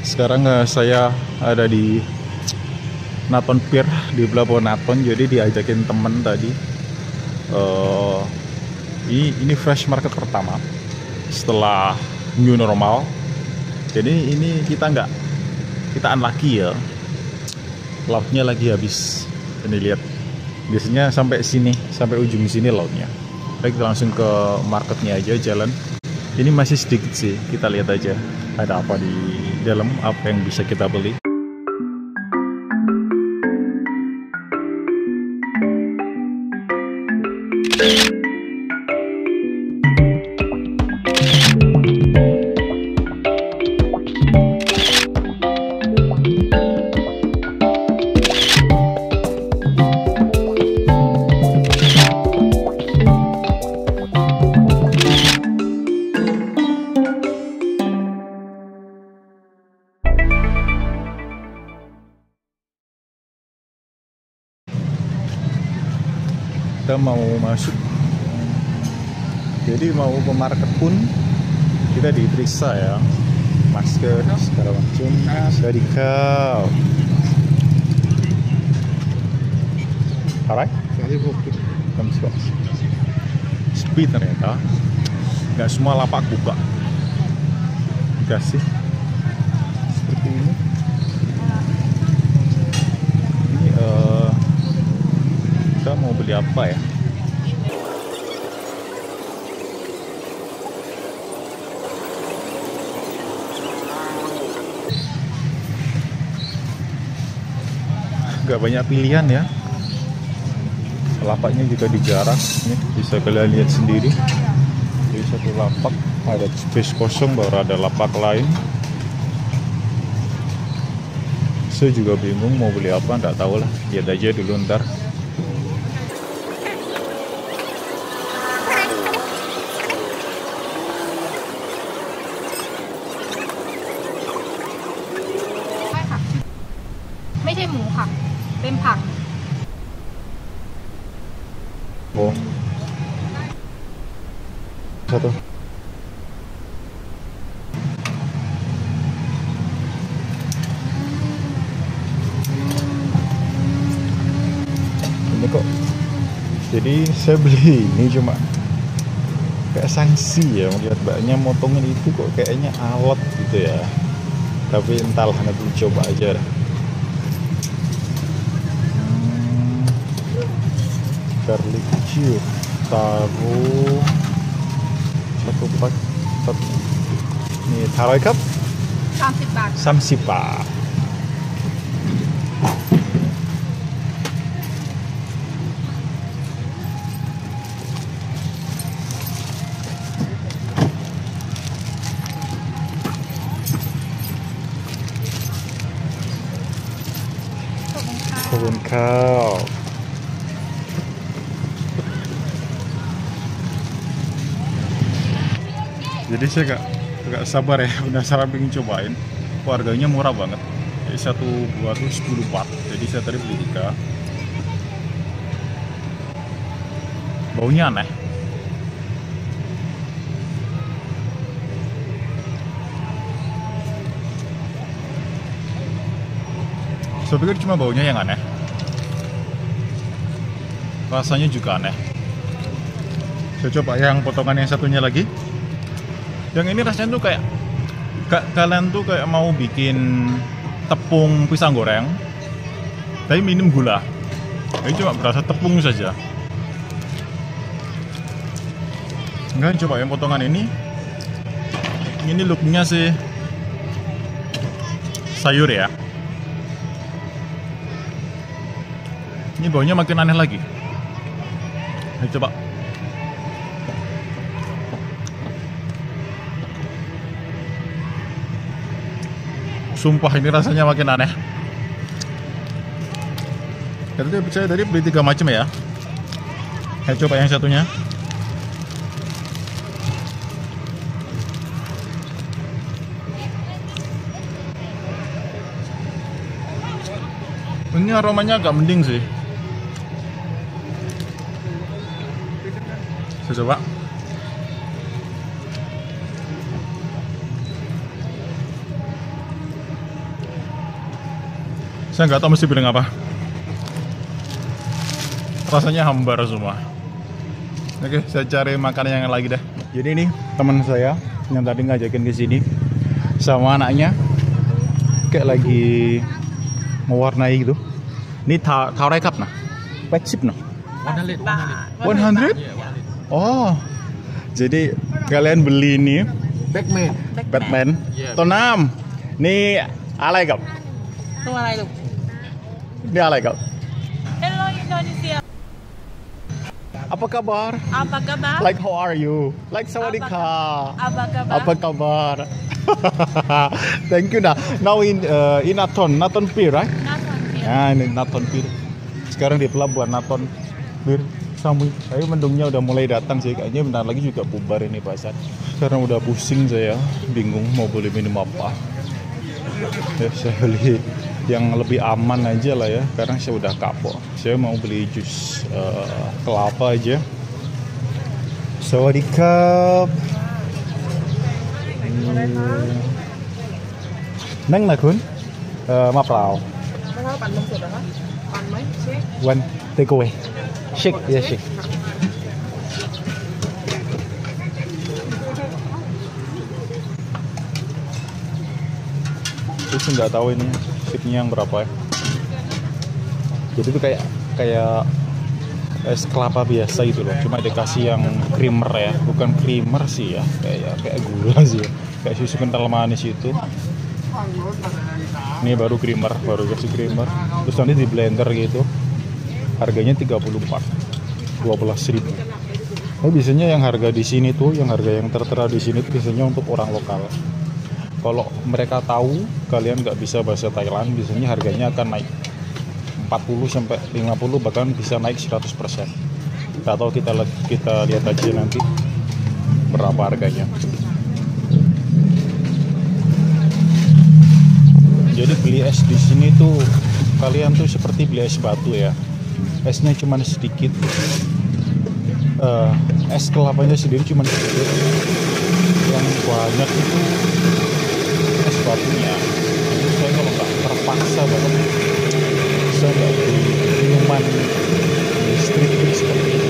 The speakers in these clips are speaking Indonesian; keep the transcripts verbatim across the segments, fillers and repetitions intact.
Sekarang uh, saya ada di Naton Pier di Pelabuhan Naton. Jadi diajakin temen tadi. Uh, ini ini fresh market pertama setelah new normal. Jadi ini kita nggak kita unlucky ya. Lautnya lagi habis. Ini lihat. Biasanya sampai sini, sampai ujung sini lautnya. Baik, kita langsung ke marketnya aja jalan. Ini masih sedikit sih, kita lihat aja ada apa di dalam, apa yang bisa kita beli. Kita mau masuk, jadi mau ke market pun kita diperiksa ya, masker segala macam. Dari kau alright, sepi ternyata, nggak semua lapak buka. Dikasih seperti ini. Ini uh, kita mau beli apa ya? Gak banyak pilihan ya. Lapaknya juga dijarah. Ini bisa kalian lihat sendiri. Jadi satu lapak ada space kosong, baru ada lapak lain. Saya juga bingung mau beli apa, nggak tahu lah. Lihat aja dulu ntar. Oh. Satu. Ini kok. Jadi saya beli ini cuma kayak sanksi ya, melihat mbaknya motongin itu kok kayaknya alat gitu ya. Tapi entahlah, nanti coba aja dah. Garlic cube taruh satu pak satu ini taruh cup samsip bak samsip bak. Kebun kau. Jadi saya gak, gak sabar ya, penasaran pengen cobain. Harganya murah banget. Jadi satu buah tuh sepuluh baht. Jadi saya tadi beli tiga. Baunya aneh. Saya pikir cuma baunya yang aneh. Rasanya juga aneh. Saya coba yang potongan yang satunya lagi. Yang ini rasanya tuh kayak gak, kalian tuh kayak mau bikin tepung pisang goreng tapi minim gula. Ini cuma berasa tepung saja. Enggak, coba yang potongan ini. Ini looknya sih sayur ya. Ini baunya makin aneh lagi. Ayo coba. Sumpah ini rasanya makin aneh. Jadi saya tadi beli tiga macam ya. Saya coba yang satunya. Ini aromanya agak mending sih. Saya coba. Saya nggak tahu mesti bilang apa. Rasanya hambar semua. Oke, saya cari makanan yang lagi dah. Jadi ini teman saya yang tadi ngajakin ke sini sama anaknya kayak lagi mewarnai gitu. Ini ta tarai cup nah, pecip nah. one hundred? Oh, jadi kalian beli ini Batman. Batman. Tonam. Ini alay kap. Itu alay tuh. Ini alay kap. Hello Indonesia. Apa kabar? Apa kabar? Like how are you? Like sawadika. Apa kabar? Apa kabar? Thank you nah. Now in uh, in Naton, Naton Pier, right? Naton Pier. Nah, ini Naton Pier. Sekarang di pelabuhan Naton Pier. Samui. Tapi mendungnya udah mulai datang sih. Kayaknya bentar lagi juga bubar ini pasar. Karena udah pusing saya, bingung mau beli minum apa. Ya, saya beli yang lebih aman aja lah ya. Karena saya udah kapok. Saya mau beli jus uh, kelapa aja. Sawadikap. Neng là Khun uh, ma prao one take away shake ya shake itu nggak tahu ini shake-nya yang berapa ya. Jadi itu kayak kayak es kelapa biasa gitu loh, cuma dikasih yang creamer ya, bukan creamer sih ya, kayak kayak gula sih ya. Kayak susu kental manis itu. Ini baru creamer, baru kasih creamer. Terus nanti di blender gitu. Harganya tiga puluh empat, dua belas ribu. Nah, biasanya yang harga di sini tuh, yang harga yang tertera di sini tuh biasanya untuk orang lokal. Kalau mereka tahu kalian nggak bisa bahasa Thailand, biasanya harganya akan naik empat puluh sampai lima puluh, bahkan bisa naik seratus persen. Nggak tahu, kita kita lihat aja nanti berapa harganya. Jadi beli es di sini tuh kalian tuh seperti beli es batu ya. Esnya cuma sedikit. Uh, es kelapanya sendiri cuma sedikit. Yang banyak itu es batunya. Jadi saya kalau nggak terpaksa banget, saya nggak beli minuman listrik seperti ini.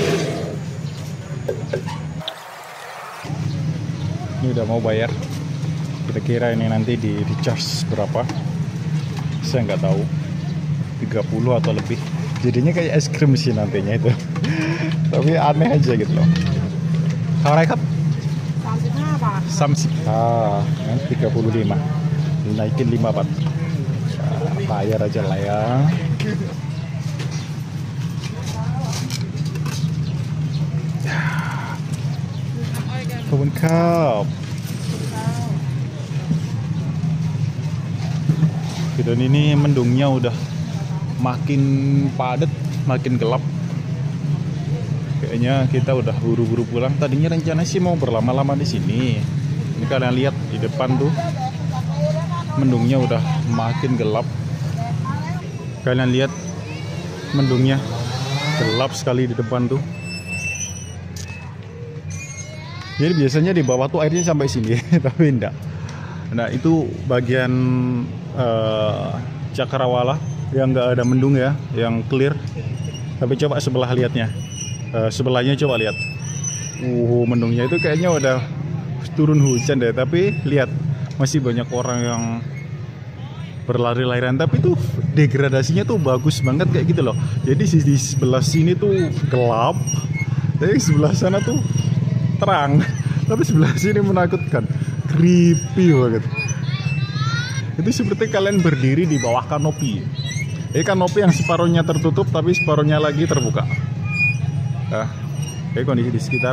Ini udah mau bayar. Kira-kira ini nanti di, di charge berapa? Saya nggak tahu, tiga puluh atau lebih. Jadinya kayak es krim sih nantinya itu. Tapi aneh aja gitu loh. Kawarai kap? Samsip. Ah, tiga puluh lima. Dinaikin lima bat. Nah, bayar aja lah ya. Kebun kap. Dan ini mendungnya udah makin padat, makin gelap. Kayaknya kita udah buru-buru pulang. Tadinya rencana sih mau berlama-lama di sini. Ini kalian lihat di depan tuh, mendungnya udah makin gelap. Kalian lihat mendungnya gelap sekali di depan tuh. Jadi biasanya di bawah tuh airnya sampai sini, tapi enggak. Nah itu bagian uh, Cakrawala yang nggak ada mendung ya, yang clear. Tapi coba sebelah lihatnya, uh, sebelahnya coba lihat. Uh, mendungnya itu kayaknya udah turun hujan deh. Tapi lihat masih banyak orang yang berlari-larian. Tapi tuh degradasinya tuh bagus banget kayak gitu loh. Jadi di sebelah sini tuh gelap, tapi sebelah sana tuh terang. Tapi sebelah sini menakutkan, creepy banget. Itu seperti kalian berdiri di bawah kanopi. Ini kanopi yang separuhnya tertutup tapi separuhnya lagi terbuka. Nah, kayak kondisi di sekitar.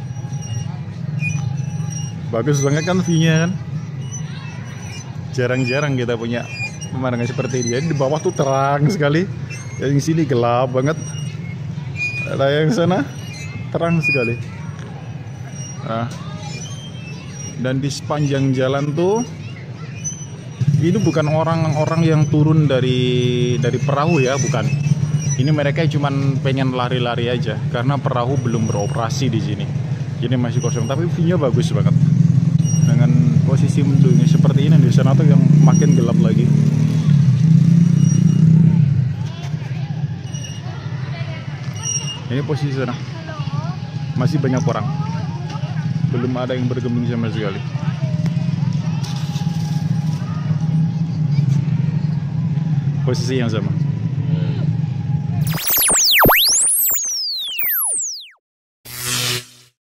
Bagus banget kan view-nya kan. Jarang-jarang kita punya pemandangan seperti ini. Jadi di bawah tuh terang sekali. Yang sini gelap banget. Ada yang sana terang sekali. Nah, dan di sepanjang jalan tuh ini bukan orang-orang yang turun dari dari perahu ya, bukan. Ini mereka cuma pengen lari-lari aja karena perahu belum beroperasi di sini. Jadi masih kosong, tapi view-nya bagus banget. Dengan posisi mendungnya seperti ini, di sana tuh yang makin gelap lagi. Ini posisi sana. Masih banyak orang. Belum ada yang bergeming sama sekali. Posisi yang sama.